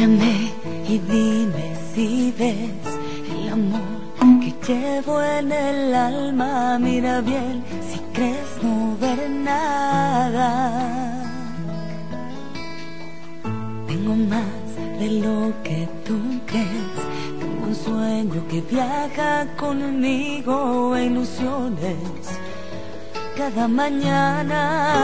Mírame y dime si ves el amor que llevo en el alma. Mira bien si crees no ver nada. Tengo más de lo que tú crees. Tengo un sueño que viaja conmigo e ilusiones cada mañana.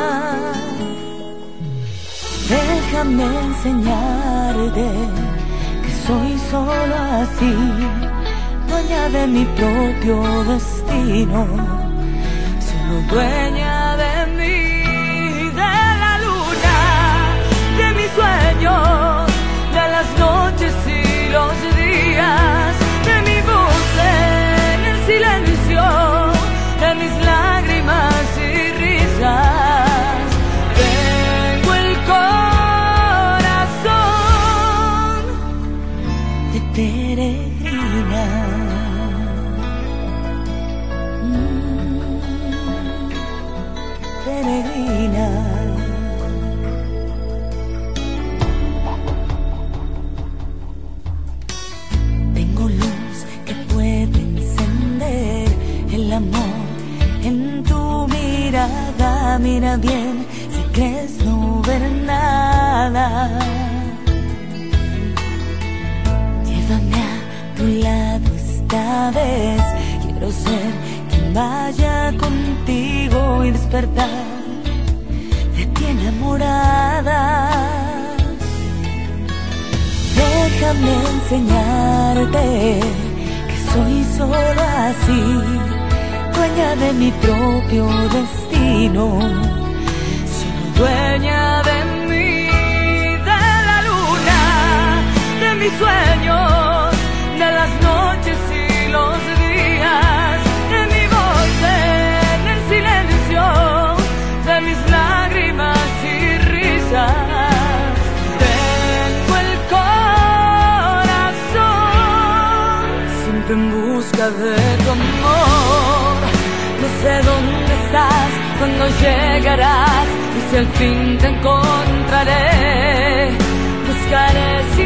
Déjame enseñarte que soy solo así, dueña de mi propio destino, solo dueña de mí, de la luna, de mis sueños, de las noches y los días, de mi voz en el silencio, de mis lágrimas y risas. Tengo el corazón de peregrina. Peregrina. Tengo luz que puede encender el amor en tu mirada. Mira bien si crees no ver nada. Llévame a tu lado esta vez. Quiero ser quien vaya contigo y despertar de ti enamorada. Déjame enseñarte que soy solo así, dueña de mi propio destino, solo dueña de mí, de la luna, de mis sueños, de las noches y los días, de mi voz en el silencio, de mis lágrimas y risas. Tengo el corazón siempre en busca de tu amor. No sé dónde estás, cuándo llegarás, y si al fin te encontraré, buscaré